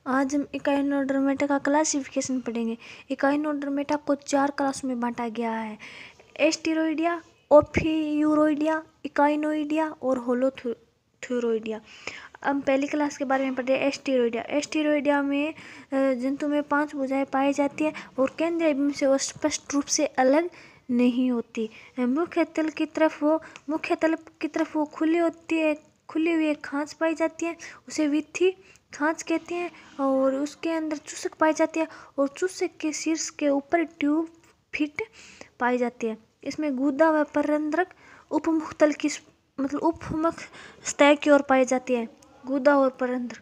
आज हम इकाइनोडर्मेटा का क्लासिफिकेशन पढ़ेंगे। इकाइनोडर्मेटा को 4 क्लास में बांटा गया है: एस्टेरॉइडिया, ओफियूरोइडिया, इकाइनोइडिया और होलोथुरोइडिया। हम पहली क्लास के बारे में पढ़ रहे हैं, एस्टेरॉइडिया। एस्टेरॉइडिया में जंतु में 5 भुजाएं पाई जाती है और केंद्रीय बीम से वो स्पष्ट रूप से अलग नहीं होती। मुख्य तल की तरफ वो खुली होती है, खुली हुई एक खांच पाई जाती है, उसे विथी खांच कहते हैं, और उसके अंदर चूसक पाई जाती है और चूसक के शीर्ष के ऊपर ट्यूब फिट पाई जाती है। इसमें गुदा व परंद्रक उपमुख तल की उपमुख सतह की ओर पाई जाती है। गुदा और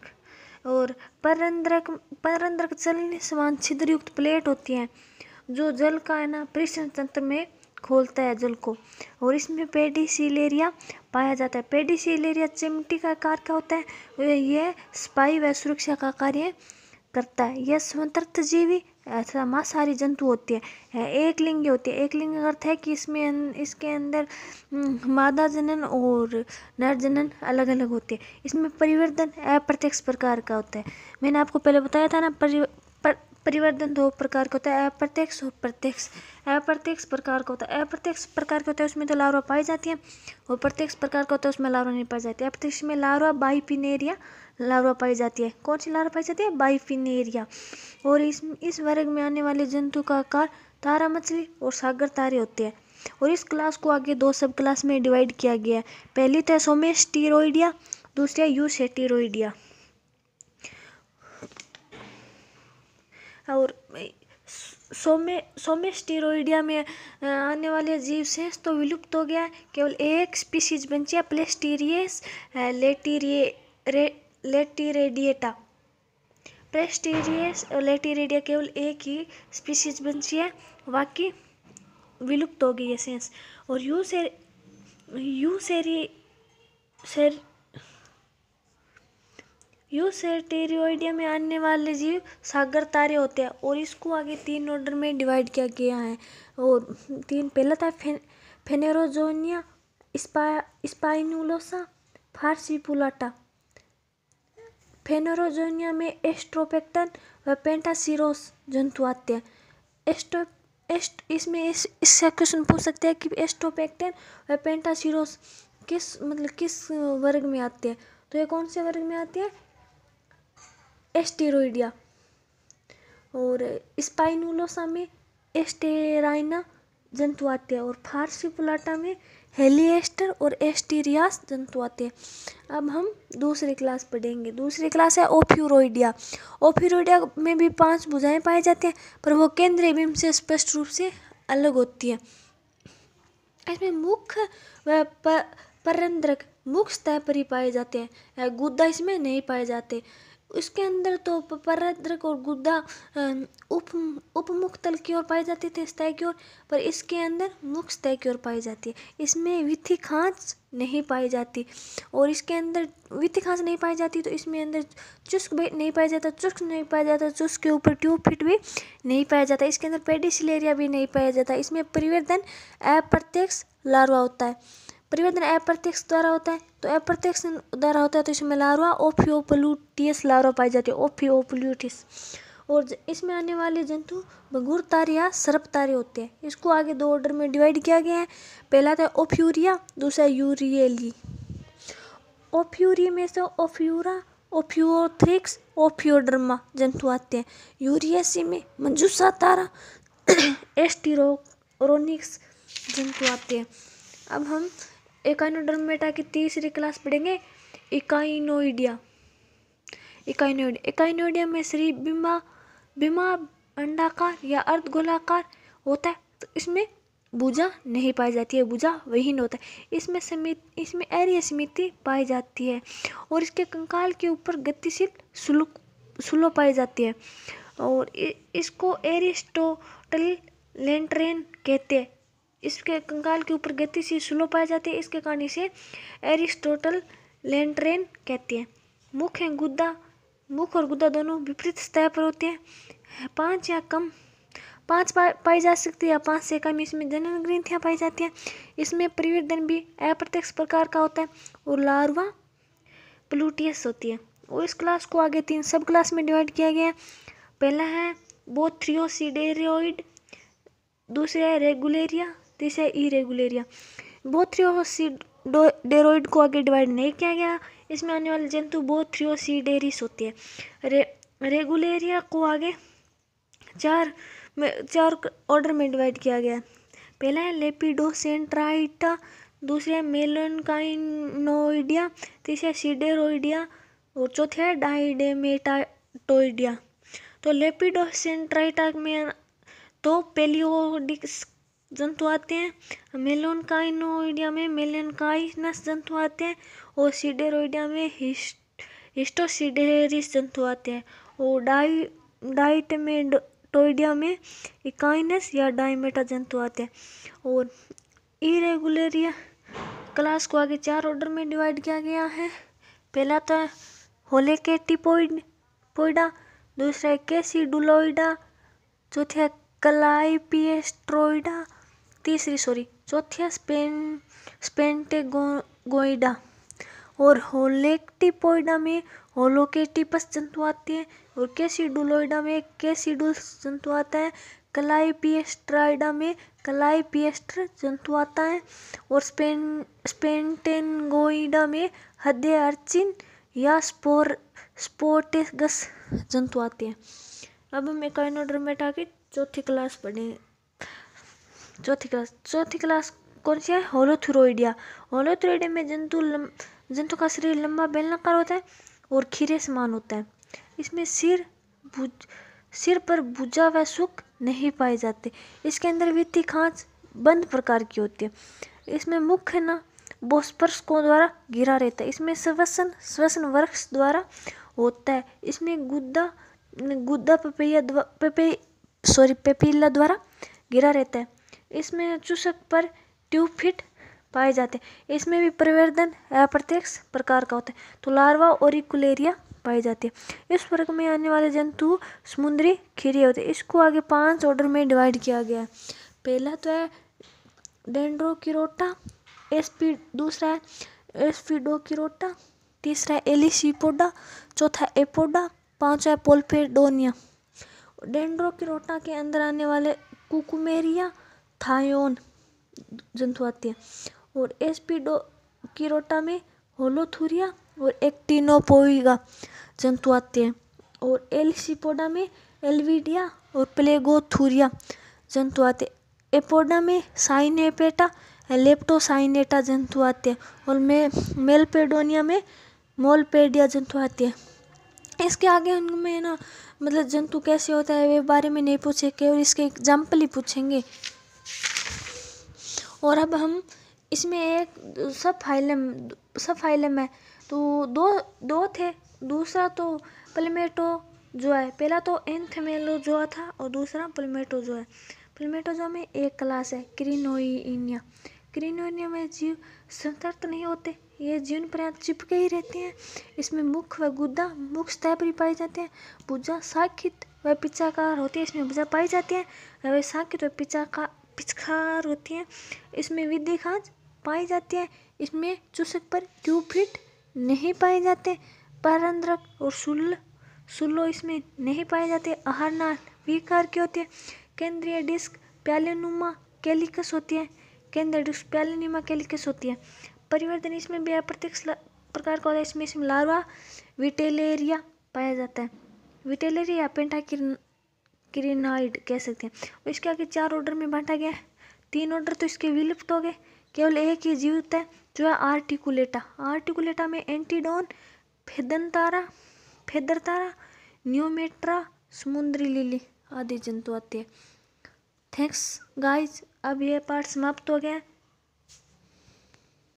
परंद्रक चलने समान छिद्रयुक्त प्लेट होती है जो जल का परीक्षण तंत्र में खोलता है जल को, और इसमें पेडिसिलेरिया पाया जाता है। पेडिसिलेरिया चिमटी का आकार का होता है, यह स्पाई व सुरक्षा का कार्य करता है। यह स्वतंत्र जीवी मांसाहारी जंतु होती है, एक लिंगी होती है। एक लिंग का अर्थ है कि इसके अंदर मादा जनन और नर जनन अलग अलग होते हैं। इसमें परिवर्तन अप्रत्यक्ष प्रकार का होता है। मैंने आपको पहले बताया था ना, परिवर्तन 2 प्रकार का होता है, अप्रत्यक्ष और प्रत्यक्ष। अप्रत्यक्ष प्रकार का होता है, अप्रत्यक्ष प्रकार का होता है उसमें तो लार्वा पाई जाती है, और प्रत्यक्ष प्रकार का होता है उसमें लार्वा नहीं पाई जाती है। अप्रत्यक्ष में लार्वा बाइपिनेरिया लार्वा पाई जाती है। कौन सी लार्वा पाई जाती है? बाइपिनेरिया। और इस वर्ग में आने वाले जंतु का आकार तारा मछली और सागर तारे होते हैं। और इस क्लास को आगे 2 सब क्लास में डिवाइड किया गया है। पहली तो सोमेस्टीरोइडिया, दूसरा यूसेटीरोइडिया। और सोमेस्टीरोइडिया में आने वाले जीव शेष तो विलुप्त हो गया है, केवल एक स्पीसीज बची है, प्लेस्टीरियस लेटिरेडिएटा। प्लेस्टीरियस लेटिरेडिया केवल एक ही स्पीसीज बची है, बाकी विलुप्त हो गई है शेष। और यूसेटीरोइडिया में आने वाले जीव सागर तारे होते हैं, और इसको आगे 3 ऑर्डर में डिवाइड किया गया है। और 3 पहला था फेनेरोजोनिया, स्पाइनुलोसा, फार्सिपुलाटा। फेनेरोजोनिया में एस्ट्रोपेक्टन व पेंटासिरोस जंतु आते हैं। इसमें इससे क्वेश्चन पूछ सकते हैं कि एस्ट्रोपेक्टन व पेंटासिरोस किस वर्ग में आते हैं, तो ये कौन से वर्ग में आते हैं? एस्टेरॉइडिया। और स्पाइनुलोसा में एस्टेराइना जंतु आते हैं, और फार्सिपुलाटा में हेलिएस्टर और एस्टीरियास जंतु आते हैं। अब हम दूसरी क्लास पढ़ेंगे। दूसरी क्लास है ओफ्यूरोइडिया। ओफ्यूरोइडिया में भी 5 भुजाएं पाई जाती हैं, पर वो केंद्रीय बीम से स्पष्ट रूप से अलग होती है। इसमें मुख व परंद्रक मुख्य सतह पर ही पाए जाते हैं, गुदा इसमें नहीं पाए जाते। इसके अंदर तो परंद्रक और गुदा उपमुख तल की ओर पाई जाती थे, सतह की ओर, पर इसके अंदर मुख्य सतह की ओर पाई जाती है। इसमें विथी खांच नहीं पाई जाती, और इसके अंदर विथी खांच नहीं पाई जाती तो इसमें अंदर चुस्क नहीं पाया जाता, चुस्क के ऊपर ट्यूब फिट भी नहीं पाया जाता। इसके अंदर पेडिसिलेरिया भी नहीं पाया जाता। इसमें परिवर्तन अप्रत्यक्ष लार्वा होता है। परिवर्तन अप्रत्यक्ष द्वारा होता है, तो अप्रत्यक्ष द्वारा होता है तो इसमें लार्वा ओफियोप्लूटियस लार्वा पाई जाती है, ओफियोप्लूटिस। और इसमें आने वाले जंतु भंगुर तारे या सर्प तारे होते हैं। इसको आगे 2 ऑर्डर में डिवाइड किया गया है। पहला था ओफ्यूरिया, दूसरा यूरियली। ओफ्यूरी में से ओफ्यूरा, ओफ्यूथ्रिक्स, ओफ्योडर्मा जंतु आते हैं। यूरियसी में मंजूसा तारा, एस्टिरोनिक्स जंतु आते हैं। अब हम इकाइनोडर्मेटा की तीसरी क्लास पढ़ेंगे, इकाइनोइडिया। इकाइनोइडिया में शरीर बिमा अंडाकार या अर्धगोलाकार होता है, तो इसमें भुजा नहीं पाई जाती है, भुजा विहीन होता है। इसमें एरिया समिति पाई जाती है, और इसके कंकाल के ऊपर गतिशील सुलो पाई जाती है, और इसको एरिस्टोटल लेंट्रेन कहते हैं। इसके कंकाल के ऊपर गतिशील सुलो पाए जाते हैं, इसके कारण इसे एरिस्टोटल लेंट्रेन कहते हैं। मुख और गुदा दोनों विपरीत सतह पर होते हैं। 5 पाई जा सकती है, या 5 से कम इसमें जनन ग्रंथियां पाई जाती हैं। इसमें परिवर्तन भी अप्रत्यक्ष प्रकार का होता है, और लार्वा प्लूटियस होती है। और इस क्लास को आगे 3 सब क्लास में डिवाइड किया गया है। पहला है बोथ्रियोसिडेरोइड, दूसरा है रेगुलेरिया, तीसरा है इरेगुलेरिया। बोथ्रियोसिडेरोइड को आगे डिवाइड नहीं किया गया, इसमें आने वाले जंतु बोथ्रियोसिडेरिस होती है। रेगुलेरिया को आगे चार ऑर्डर में डिवाइड किया गया है। पहला है लेपिडोसेंट्राइटा, दूसरा है मेलनकाइनोइडिया, तीसरा है सिडेरोइडिया और चौथा है डाइडेमेटाटोइडिया। तो लेपिडोसेंट्राइटा में तो पेलियोडिक जंतु आते हैं, मेलनकाइनोइडिया में मेलनकाइनस जंतु आते हैं और सिडेरोइडिया में हिस्टोसिडेरिस जंतु आते हैं और डाइडेमेटाटोइडिया में इकाइनस या डाइमेटा जंतु आते हैं। और इरेगुलेरिया क्लास को आगे 4 ऑर्डर में डिवाइड किया गया है। पहला तो है होलेकेटिपोइडा, दूसरा है कैसिडुलोइडा, चौथा है क्लाइपिएस्ट्रोइडा, चौथा स्पेंटेगोइडा। और होलेक्टिपोइडा में होलोकेटिपस जंतु आते हैं और कैसिडुलोइडा में कैसिडुस जंतु आता है, क्लाइपिएस्ट्राइडा में क्लाइपिएस्ट्र जंतु आता है और स्पेंटेगोइडा में हृदय अर्चिन या स्पोर्टेगस जंतु आते हैं। अब हम एकाइनोडर्मेटा की चौथी क्लास पढ़ेंगे। चौथी क्लास कौन सी है? होलोथुरोइडिया। होलोथुरोइडिया में जंतु का शरीर लंबा बेलनाकार होता है और खीरे समान होता है। इसमें सिर पर भुजा व सुख नहीं पाए जाते। इसके अंदर वित्तीय खांच बंद प्रकार की होती है। इसमें मुख्य ना बोस्पर्सकों द्वारा घिरा रहता है। इसमें श्वसन वर्क्स द्वारा होता है। इसमें गुद्दा पेपिला द्वारा घिरा रहता है। इसमें चूसक पर ट्यूब फिट पाए जाते हैं। इसमें भी परिवर्धन अप्रत्यक्ष प्रकार का होता है। तो लार्वा ओरिकुलेरिया पाई जाती है। इस वर्ग में आने वाले जंतु समुद्री खीरे होते हैं। इसको आगे 5 ऑर्डर में डिवाइड किया गया है। पहला तो है डेंड्रोकिरोटा, दूसरा है एस्फिडोकिरोटा, तीसरा है एलिसिपोडा, चौथा एपोडा, पांचवा है पोल्फेडोनिया। डेंड्रोकिरोटा के अंदर आने वाले कुकुमेरिया, थायोन जंतु आते हैं और एस्फिडोकिरोटा में होलोथुरिया और एक्टिनोपोइगा जंतु आते हैं और एलिसिपोडा में एल्विडिया और प्लेगोथुरिया जंतु आते हैं। एपोडा में साइनेपेटा, लेप्टोसाइनेटा जंतु आते हैं और मेलपेडोनिया में मोलपेडिया जंतु आते हैं। इसके आगे उनमें ना मतलब जंतु कैसे होता है वे बारे में नहीं पूछे, केवल इसके एग्जाम्पल ही पूछेंगे। और अब हम इसमें एक सब फाइलम है तो दो थे। दूसरा तो प्लमेटो जो है, पहला तो एंथमेलोजोआ था और दूसरा प्लमेटोजोआ है। प्लमेटोजोआ में एक क्लास है क्रिनोइनिया। क्रिनोइनिया में जीव स्वतंत्र नहीं होते, ये जीवन पर्यंत चिपके ही रहते हैं। इसमें मुख व गुदा मुख्य सतह पर पाए जाते हैं। भुजा साखित व पिचाकार होती है। इसमें भुजा पाई जाती है, व साखित व पिचकार होती है। इसमें विद्धि खांच पाई जाती है। इसमें चूसक पर ट्यूब फिट नहीं पाए जाते। परंद्रक और सुल्लो इसमें नहीं पाए जाते। आहार नाल विकार की होती है। केंद्रीय डिस्क प्यालेनुमा कैलिकस होती है। केंद्रीय डिस्क प्यालेनुमा कैलिकस होती है। परिवर्तन इसमें भी अप्रत्यक्ष प्रकार का होता है। इसमें लार्वा विटेलेरिया पाया जाता है। विटेलेरिया पेंटाकिरिनाइड कह सकते हैं। और इसके आगे 4 ऑर्डर में बांटा गया है। 3 ऑर्डर तो इसके विलुप्त हो गए, केवल एक ही जीवित है जो है आर्टिकुलेटा। आर्टिकुलेटा में एंटीडोन, फेदरतारा, न्यूमेट्रा, समुद्री लिली आदि जंतु आते हैं। थैंक्स गाइज, अब यह पार्ट समाप्त हो गया है।